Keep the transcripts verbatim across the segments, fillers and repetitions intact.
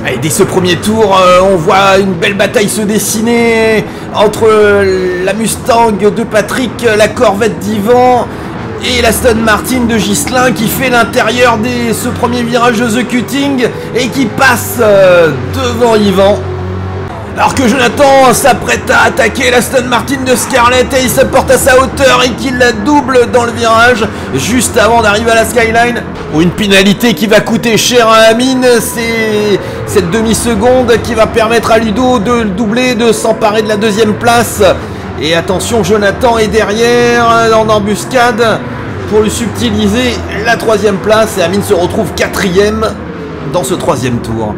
Et dès ce premier tour, euh, on voit une belle bataille se dessiner entre euh, la Mustang de Patrick, la Corvette d'Yvan et l'Aston Martin de Ghislain qui fait l'intérieur de ce premier virage de The Cutting et qui passe euh, devant Yvan. Alors que Jonathan s'apprête à attaquer l'Aston Martin de Scarlett et il se porte à sa hauteur et qu'il la double dans le virage juste avant d'arriver à la Skyline. Une pénalité qui va coûter cher à Amine, c'est cette demi-seconde qui va permettre à Ludo de le doubler, de s'emparer de la deuxième place. Et attention, Jonathan est derrière en embuscade pour lui subtiliser la troisième place et Amine se retrouve quatrième dans ce troisième tour.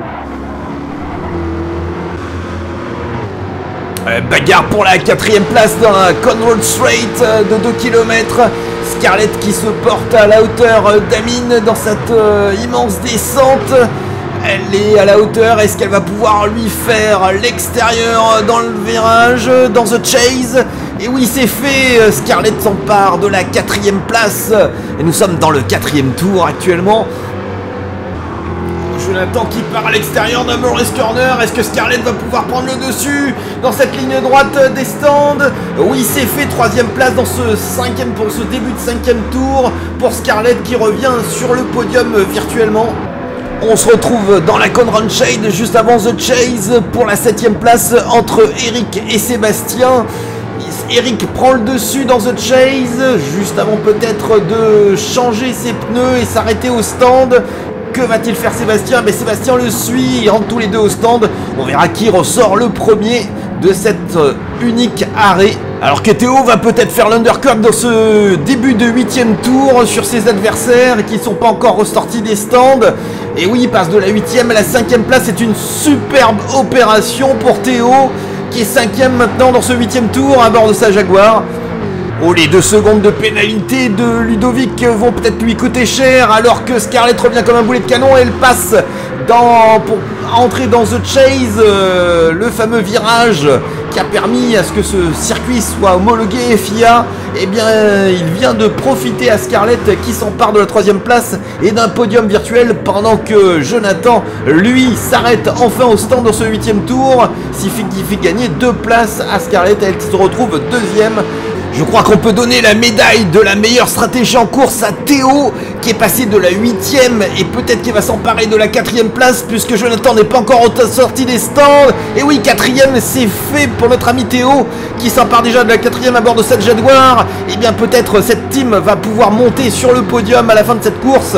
Euh, bagarre pour la quatrième place dans la Conroe Straight euh, de deux kilomètres. Scarlett qui se porte à la hauteur euh, d'Amine dans cette euh, immense descente. Elle est à la hauteur. Est-ce qu'elle va pouvoir lui faire l'extérieur dans le virage, dans The Chase? Et oui, c'est fait. Scarlett s'empare de la quatrième place. Et nous sommes dans le quatrième tour actuellement. Jonathan qui part à l'extérieur d'un Morris Corner. Est-ce que Scarlett va pouvoir prendre le dessus dans cette ligne droite des stands? Oui, c'est fait. Troisième place dans ce cinquième, pour ce début de cinquième tour pour Scarlett qui revient sur le podium virtuellement. On se retrouve dans la Conroe Shade juste avant The Chase pour la septième place entre Eric et Sébastien. Eric prend le dessus dans The Chase juste avant peut-être de changer ses pneus et s'arrêter au stand. Que va-t-il faire Sébastien? Mais Sébastien le suit, ils rentrent tous les deux au stand. On verra qui ressort le premier de cet unique arrêt. Alors que Théo va peut-être faire l'undercut dans ce début de huitième tour sur ses adversaires qui ne sont pas encore ressortis des stands. Et oui, il passe de la huitième à la cinquième place. C'est une superbe opération pour Théo qui est cinquième maintenant dans ce huitième tour à bord de sa Jaguar. Oh, les deux secondes de pénalité de Ludovic vont peut-être lui coûter cher alors que Scarlett revient comme un boulet de canon et elle passe dans, pour entrer dans The Chase, euh, le fameux virage qui a permis à ce que ce circuit soit homologué F I A. Eh bien, il vient de profiter à Scarlett qui s'empare de la troisième place et d'un podium virtuel pendant que Jonathan, lui, s'arrête enfin au stand dans ce huitième tour, ce qui fait gagner deux places à Scarlett. Elle se retrouve deuxième. Je crois qu'on peut donner la médaille de la meilleure stratégie en course à Théo qui est passé de la huitième et peut-être qu'il va s'emparer de la quatrième place puisque Jonathan n'est pas encore sorti des stands. Et oui, quatrième, c'est fait pour notre ami Théo qui s'empare déjà de la quatrième à bord de cette Jaguar. Et bien peut-être cette team va pouvoir monter sur le podium à la fin de cette course.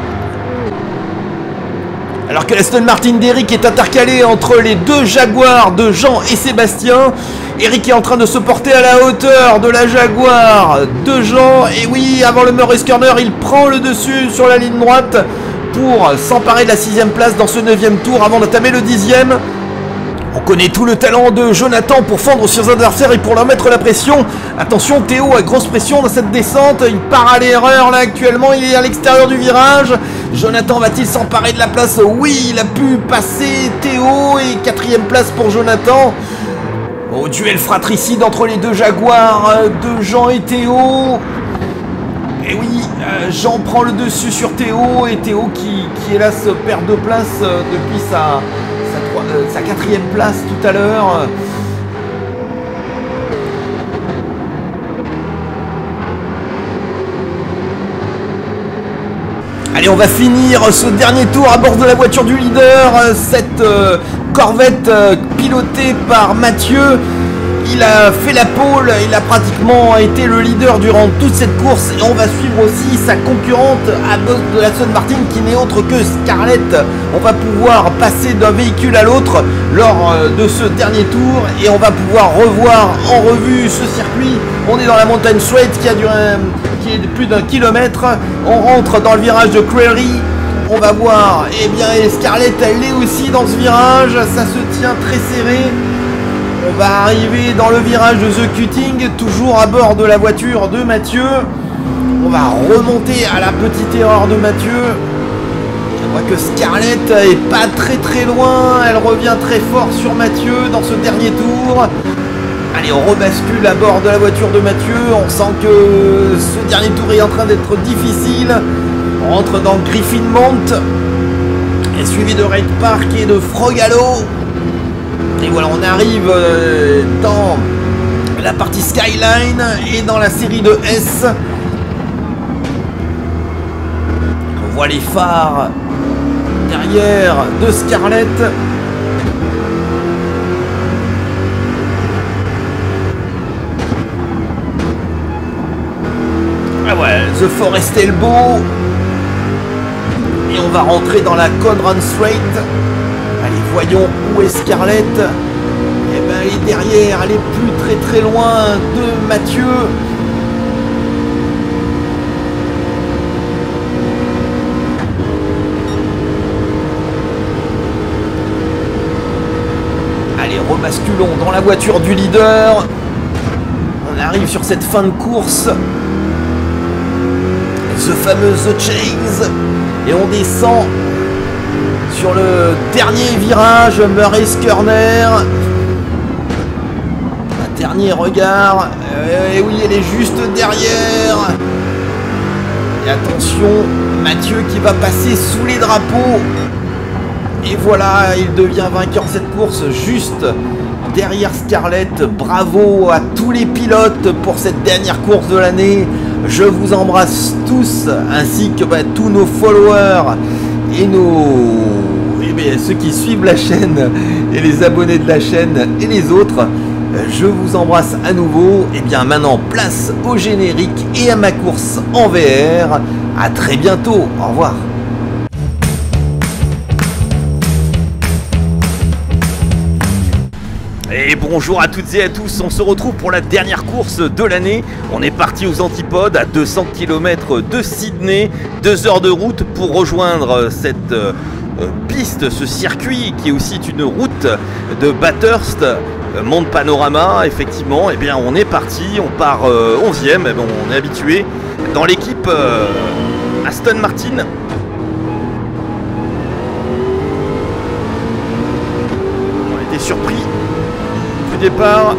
Alors que l'Aston Martin d'Eric est intercalé entre les deux Jaguars de Jean et Sébastien. Eric est en train de se porter à la hauteur de la Jaguar de Jean. Et oui, avant le Morris Corner, il prend le dessus sur la ligne droite pour s'emparer de la sixième place dans ce neuvième tour avant d'entamer le dixième. On connaît tout le talent de Jonathan pour fendre sur ses adversaires et pour leur mettre la pression. Attention, Théo a grosse pression dans cette descente. Il part à l'erreur là actuellement. Il est à l'extérieur du virage. Jonathan va-t-il s'emparer de la place? Oui, il a pu passer Théo et quatrième place pour Jonathan. Au duel fratricide entre les deux Jaguars de Jean et Théo. Et oui, euh, Jean prend le dessus sur Théo et Théo qui, qui hélas perd deux places euh, depuis sa, sa, euh, sa quatrième place tout à l'heure. Allez, on va finir ce dernier tour à bord de la voiture du leader, cette euh, Corvette euh, pilotée par Mathieu. Il a fait la pole, il a pratiquement été le leader durant toute cette course et on va suivre aussi sa concurrente à bord de l'Aston Martin qui n'est autre que Scarlett. On va pouvoir passer d'un véhicule à l'autre lors de ce dernier tour et on va pouvoir revoir en revue ce circuit. On est dans la montagne Straight qui a duré qui est de plus d'un kilomètre. On rentre dans le virage de Crary. On va voir, et eh bien Scarlett elle est aussi dans ce virage, ça se tient très serré. On va arriver dans le virage de The Cutting, toujours à bord de la voiture de Mathieu. On va remonter à la petite erreur de Mathieu. Je vois que Scarlett est pas très très loin. Elle revient très fort sur Mathieu dans ce dernier tour. Allez, on rebascule à bord de la voiture de Mathieu. On sent que ce dernier tour est en train d'être difficile. On rentre dans Griffin Mount. Et suivi de Raid Park et de Frogalo. Et voilà, on arrive euh, dans la partie Skyline et dans la série de S. On voit les phares derrière de Scarlett. Ah ouais, The Forest Elbow. Et on va rentrer dans la Conran Strait. Allez, voyons où est Scarlett. Eh ben, elle est derrière, elle est plus très très loin de Mathieu. Allez, rebasculons dans la voiture du leader. On arrive sur cette fin de course. The fameux The Chase. Et on descend sur le dernier virage, Murray's Corner. Un dernier regard. Et oui, elle est juste derrière. Et attention, Mathieu qui va passer sous les drapeaux. Et voilà, il devient vainqueur de cette course juste derrière Scarlett. Bravo à tous les pilotes pour cette dernière course de l'année. Je vous embrasse tous, ainsi que bah, tous nos followers et nos et bien, ceux qui suivent la chaîne et les abonnés de la chaîne et les autres. Je vous embrasse à nouveau. Et bien maintenant, place au générique et à ma course en V R. À très bientôt. Au revoir. Et bonjour à toutes et à tous, on se retrouve pour la dernière course de l'année. On est parti aux antipodes à deux cents kilomètres de Sydney, deux heures de route pour rejoindre cette euh, piste, ce circuit qui est aussi une route de Bathurst, euh, Monde Panorama. Effectivement, et eh bien on est parti, on part euh, onzième, eh bien, on est habitué dans l'équipe euh, Aston Martin. On était surpris du départ.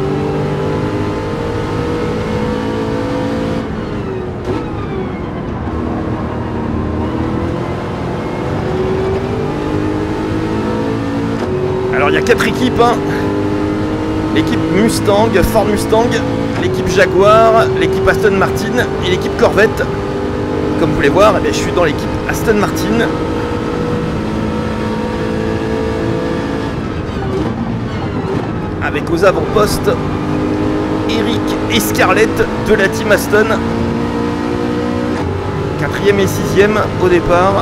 Alors il y a quatre équipes, hein. L'équipe Mustang, Ford Mustang, l'équipe Jaguar, l'équipe Aston Martin et l'équipe Corvette. Comme vous pouvez voir, eh bien, je suis dans l'équipe Aston Martin. Avec aux avant-postes Eric et Scarlett de la team Aston. Quatrième et sixième au départ.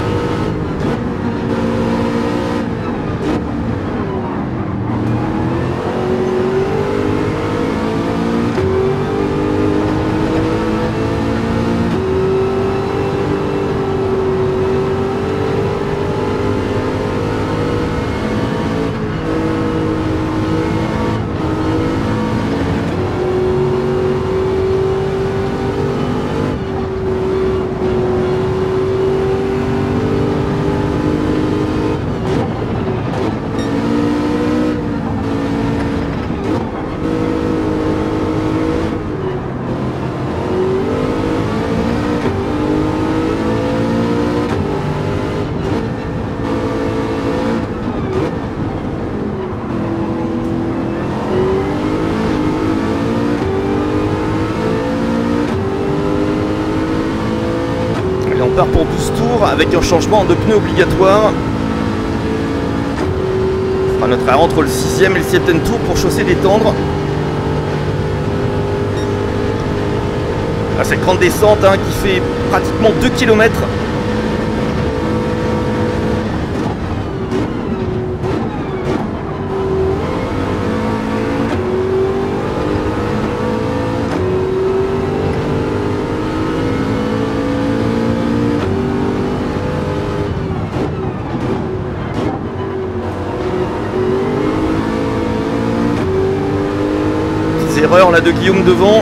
On part pour douze tours avec un changement de pneus obligatoire. On fera notre arrêt entre le sixième et le septième tour pour chaussée détendre. À cette grande descente hein, qui fait pratiquement deux kilomètres. Erreur là de Guillaume devant.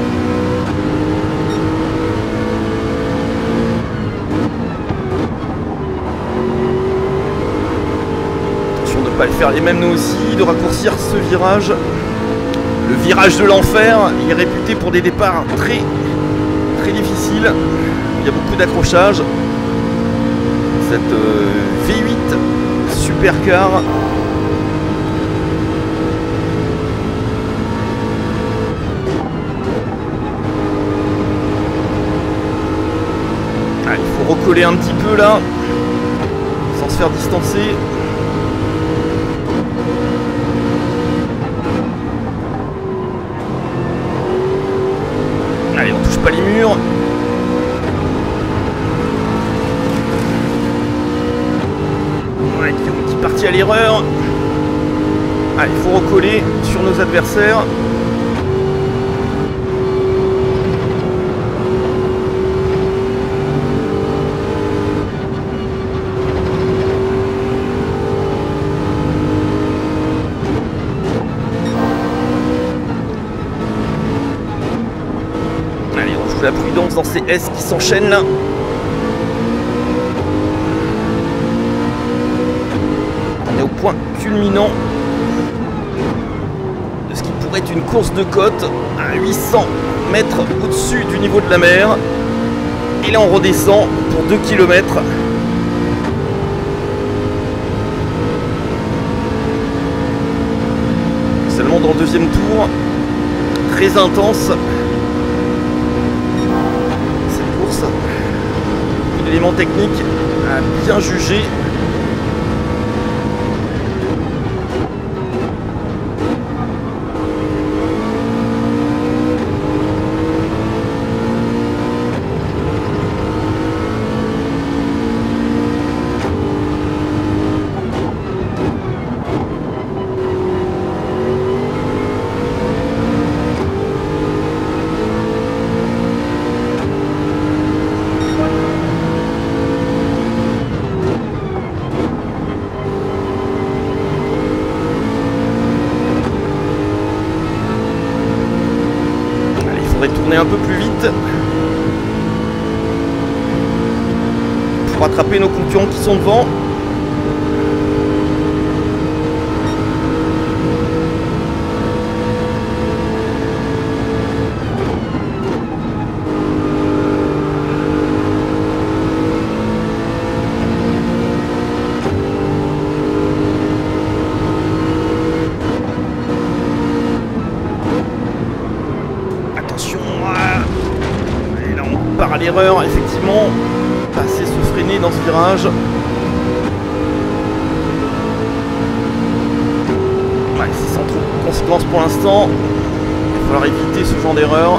Attention de ne pas le faire les mêmes nous aussi, de raccourcir ce virage. Le virage de l'enfer, il est réputé pour des départs très très difficiles. Il y a beaucoup d'accrochages. cette euh, V huit Supercar. Ah, il faut recoller un petit peu là, sans se faire distancer. Allez, on touche pas les murs. Ouais, qui est parti à l'erreur. Allez, il faut recoller sur nos adversaires. Allez, on joue la prudence dans ces S qui s'enchaînent là. On est au point culminant de ce qui pourrait être une course de côte à huit cents mètres au-dessus du niveau de la mer. Et là on redescend pour deux kilomètres. Seulement dans le deuxième tour. Très intense cette course. L'élément technique à bien juger. Tourner un peu plus vite pour rattraper nos concurrents qui sont devant. À l'erreur, effectivement, pas assez se freiner dans ce virage. Ouais, c'est sans trop de conséquences pour l'instant. Il va falloir éviter ce genre d'erreur.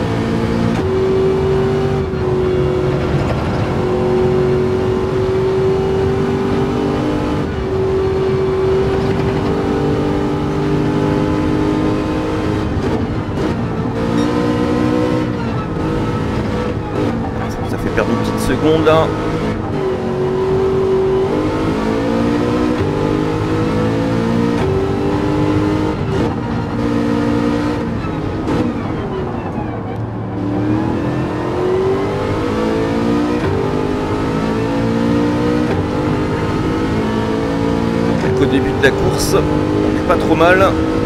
Perdre une petite seconde là. Donc au début de la course, on n'est pas trop mal.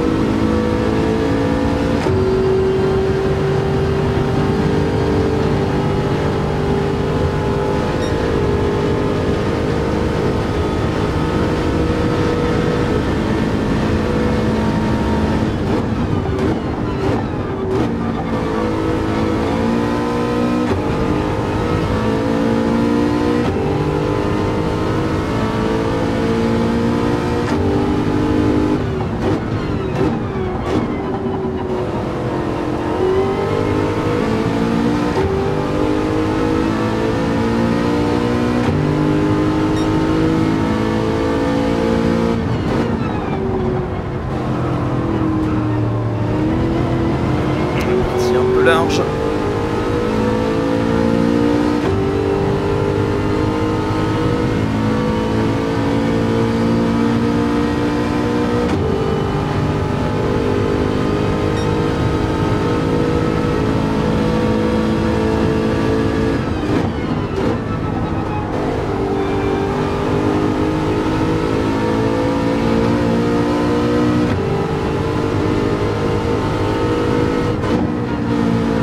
Large.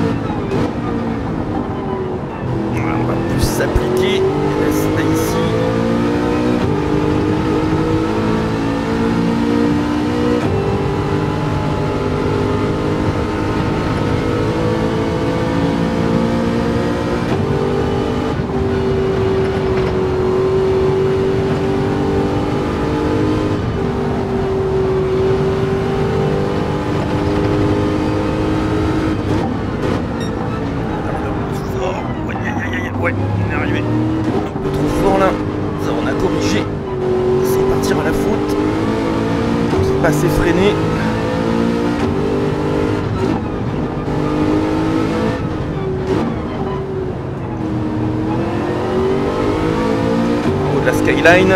S'appliquer, rester ici. Ouais, on est arrivé un peu trop fort là. Ça, on a corrigé sans partir à la faute. C'est pas assez freiné. Au haut de la skyline.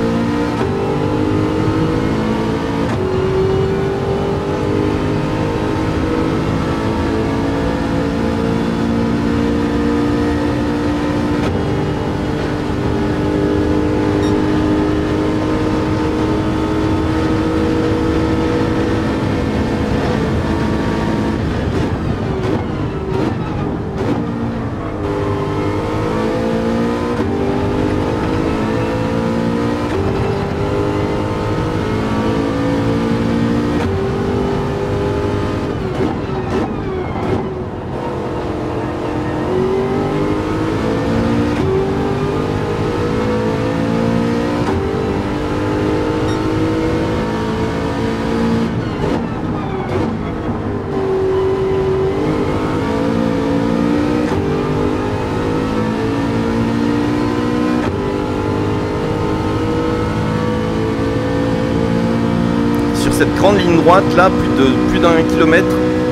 Cette grande ligne droite là, plus de plus d'un kilomètre.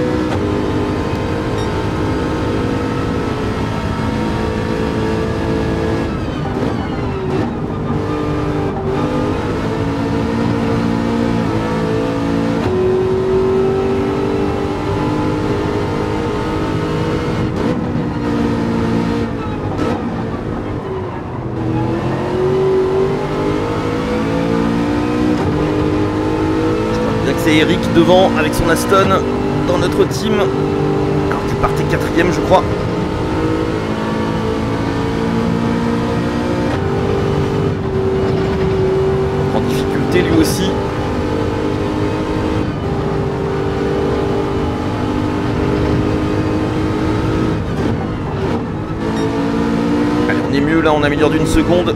C'est Eric devant avec son Aston dans notre team. Alors qu'il partait quatrième je crois. En difficulté lui aussi. Allez, on est mieux là, on améliore d'une seconde.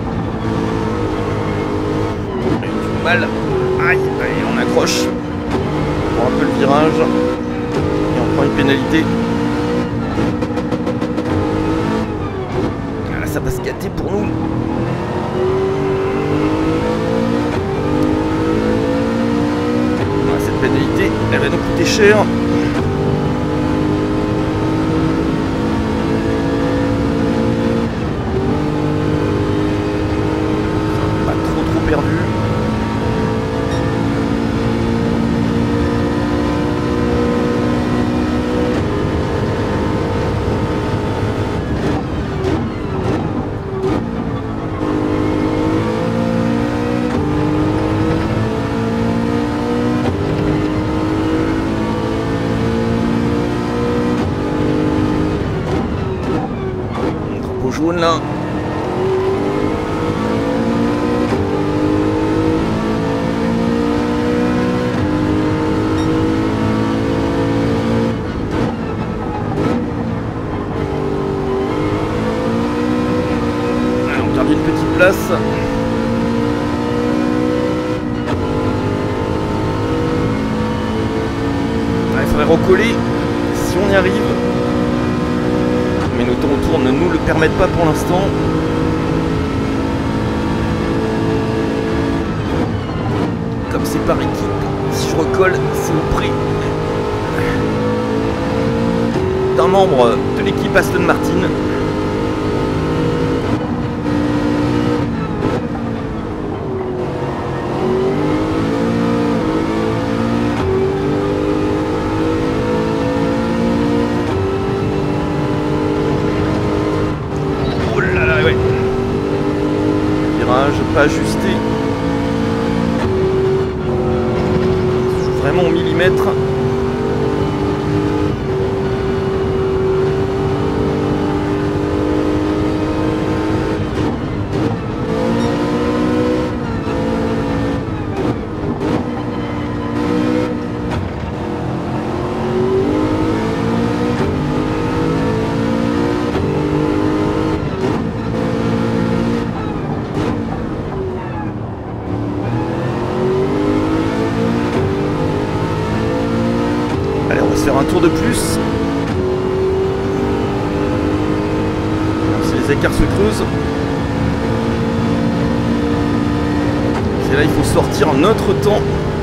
On a eu du mal. Aïe, allez, on accroche. On prend un peu le virage. Et on prend une pénalité. Ah, là, ça va se gâter pour nous. Ah, cette pénalité, elle va nous coûter cher. Pas trop trop perdu. Jaune là. Allez, on perd une petite place. Il faudrait recoller si on y arrive. Mais nos temps autour ne nous le permettent pas pour l'instant. Comme c'est par équipe, si je recolle, c'est au prix d'un membre de l'équipe Aston Martin. Pas ajusté, vraiment au millimètre. les écarts se creusent. Et là, il faut sortir notre temps.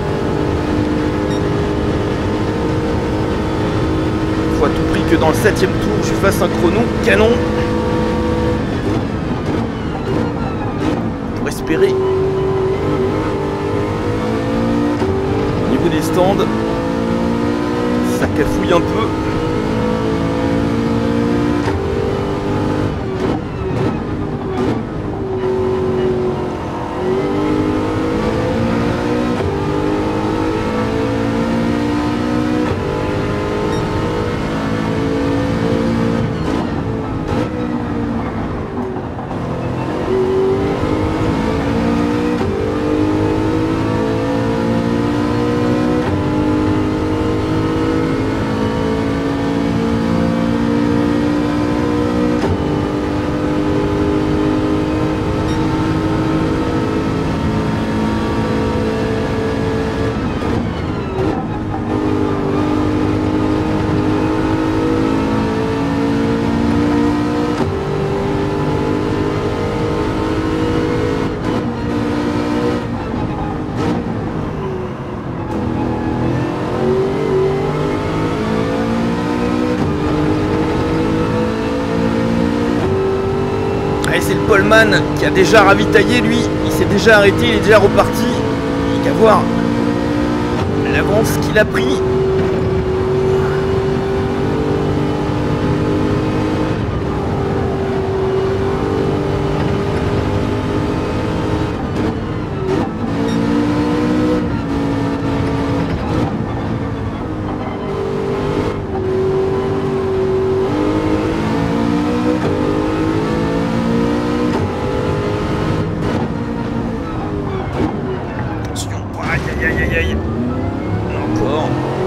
Il faut à tout prix que dans le septième tour, je fasse un chrono canon. Pour espérer. Au niveau des stands, ça cafouille un peu. C'est le poleman qui a déjà ravitaillé, lui. Il s'est déjà arrêté, il est déjà reparti. Il n'y a qu'à voir l'avance qu'il a pris. Aïe aïe aïe aïe. Encore.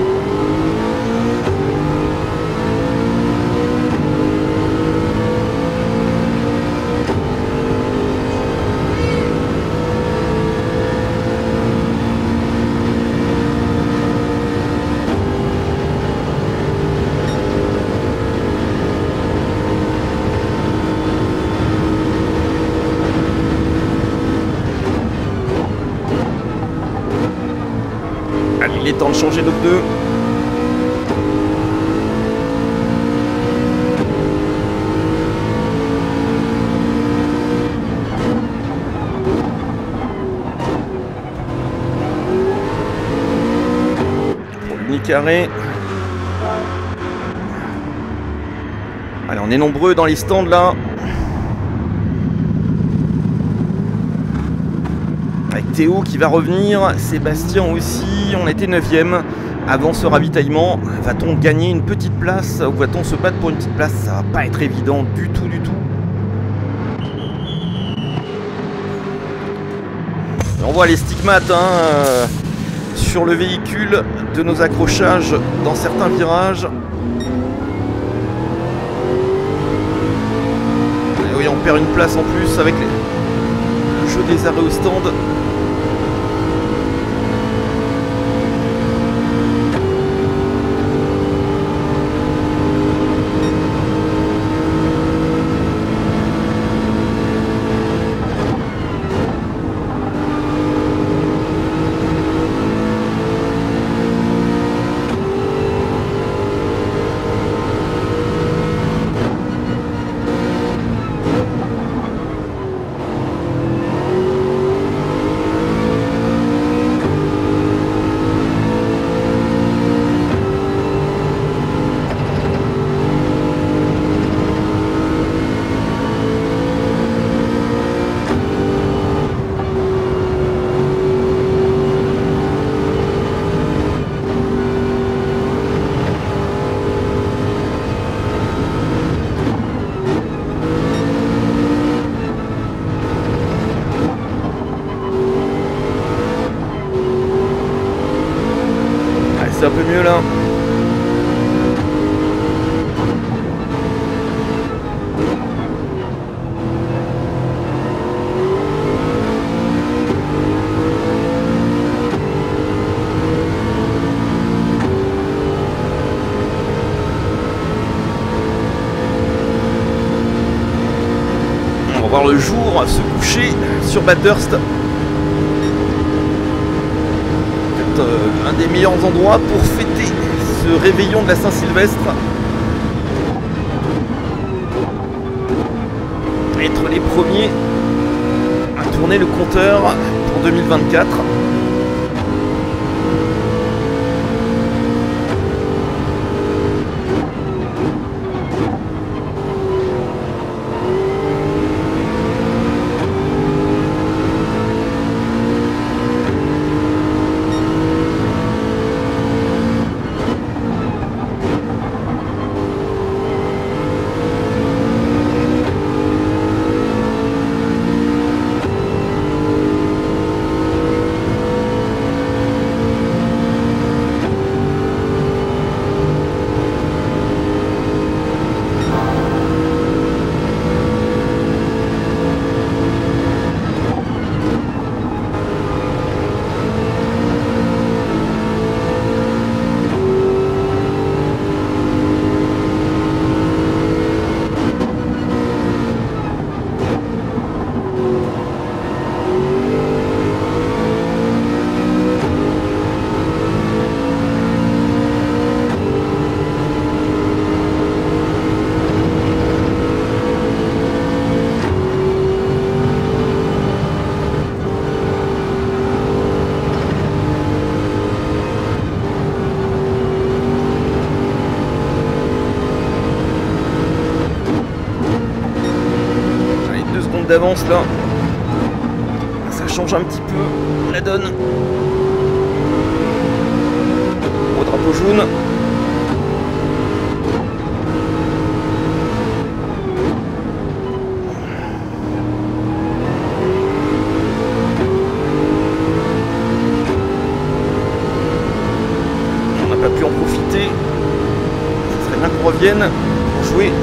Il est temps de changer de pneu. Pour l'unicarré. Allez, on est nombreux dans les stands là. Avec Théo qui va revenir, Sébastien aussi, on était neuvième avant ce ravitaillement. Va-t-on gagner une petite place ou va-t-on se battre pour une petite place? Ça va pas être évident du tout, du tout. On voit les stigmates hein, euh, sur le véhicule de nos accrochages dans certains virages. Et oui, on perd une place en plus avec les... le jeu des arrêts au stand. C'est un peu mieux là. voir le jour se coucher sur Bathurst. Peut-être euh, un des meilleurs endroits pour fêter ce réveillon de la Saint-Sylvestre. Être les premiers à tourner le compteur pour deux mille vingt-quatre. D'avance là, ça change un petit peu la donne. Au drapeau jaune. On n'a pas pu en profiter. Ce serait bien qu'on revienne pour jouer.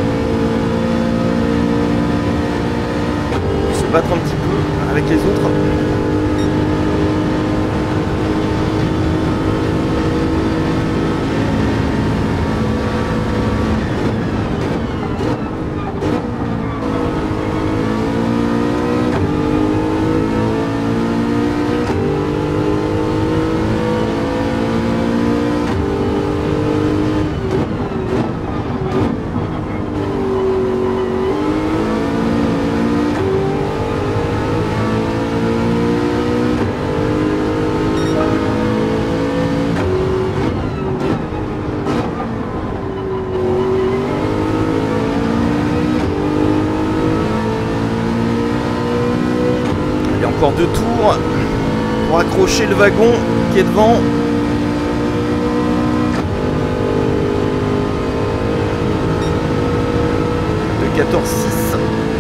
Battre un petit peu avec les autres. Encore deux tours pour accrocher le wagon qui est devant. De quatorze six.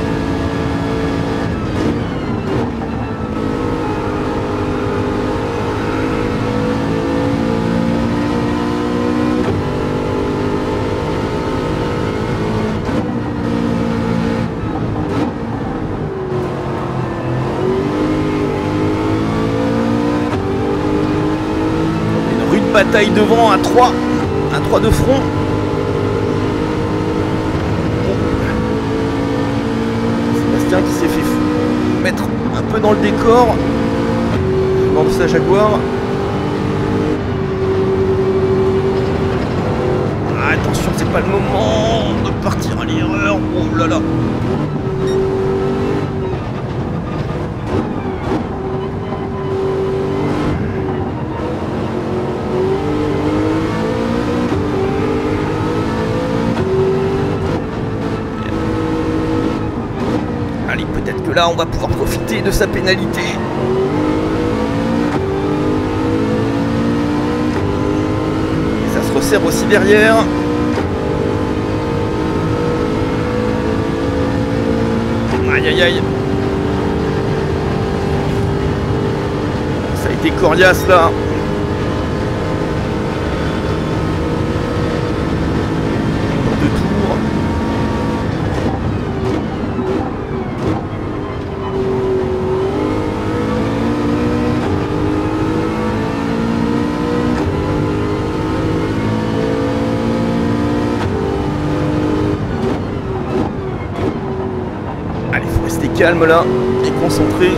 Bataille devant à trois, à trois de front. Sébastien qui s'est fait mettre un peu dans le décor lors de sa Jaguar. Ah, attention, c'est pas le moment de partir à l'erreur. Oh là là. Là, on va pouvoir profiter de sa pénalité. Et ça se resserre aussi derrière. Aïe aïe aïe. Ça a été coriace là. Deux tours. Allez, faut rester calme là et concentré.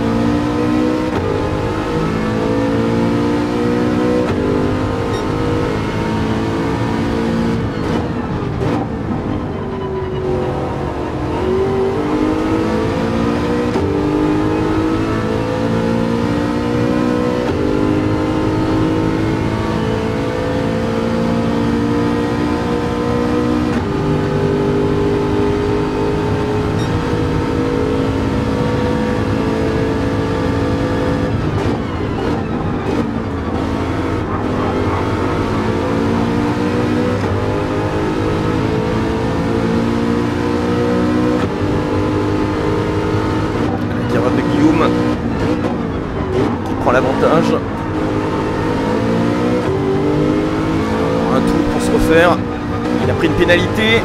Qui prend l'avantage. Un tour pour se refaire. Il a pris une pénalité.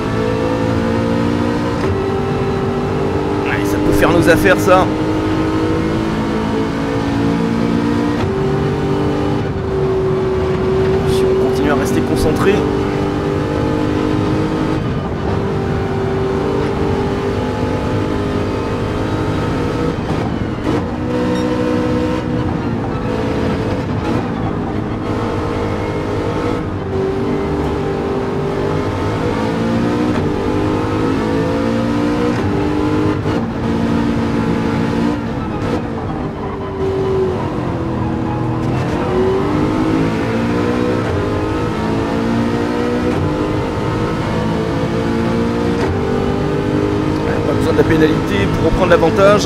Allez, ça peut faire nos affaires ça. Si on continue à rester concentré. De la pénalité pour reprendre l'avantage.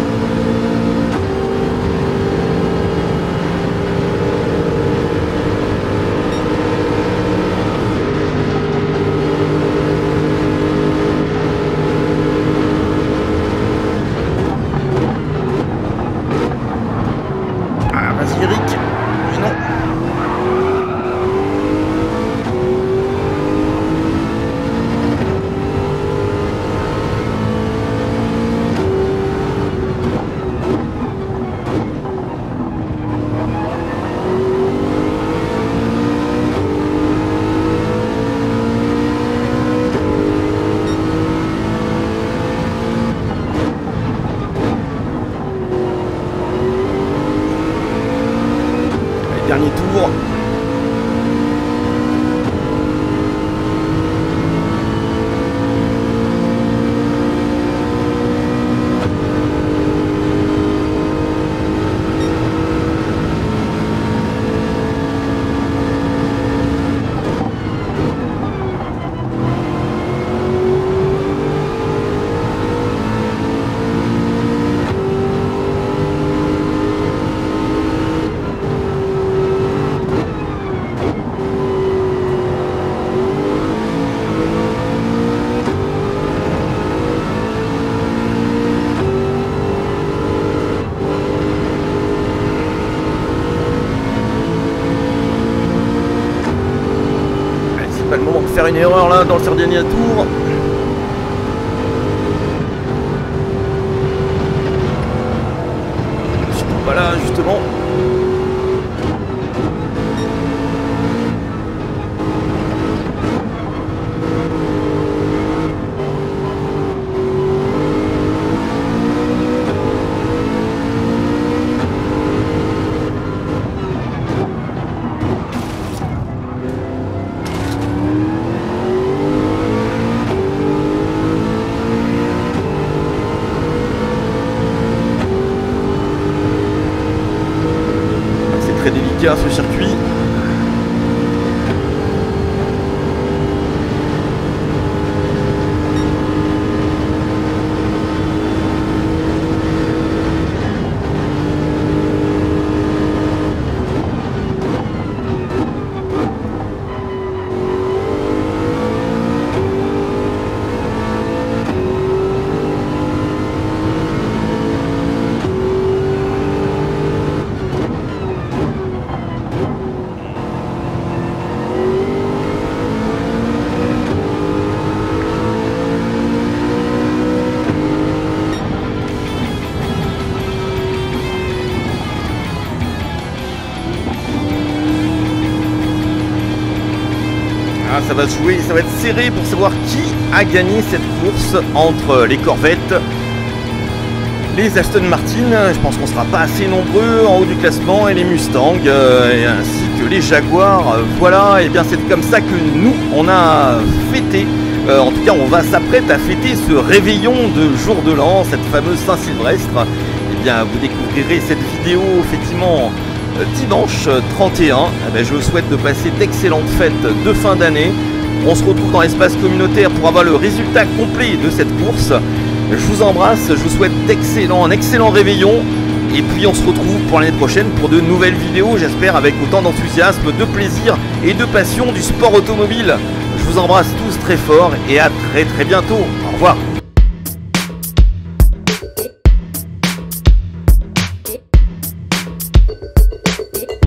Ah, vas-y Eric. Mais non. Dernier tour. Pas le moment de faire une erreur là dans le dernier tour. Surtout pas là justement. Très délicat ce circuit. ça va se jouer, ça va être serré pour savoir qui a gagné cette course entre les Corvettes, les Aston Martin, je pense qu'on ne sera pas assez nombreux en haut du classement, et les Mustangs, euh, et ainsi que les Jaguars. Voilà, et bien c'est comme ça que nous, on a fêté, euh, en tout cas on va s'apprêter à fêter ce réveillon de jour de l'an, cette fameuse Saint-Sylvestre. Et bien vous découvrirez cette vidéo effectivement euh, dimanche trente et un. Eh bien, je vous souhaite de passer d'excellentes fêtes de fin d'année. On se retrouve dans l'espace communautaire pour avoir le résultat complet de cette course. Je vous embrasse, je vous souhaite d'excellents, un excellent réveillon. Et puis on se retrouve pour l'année prochaine pour de nouvelles vidéos, j'espère avec autant d'enthousiasme, de plaisir et de passion du sport automobile. Je vous embrasse tous très fort et à très très bientôt. Au revoir.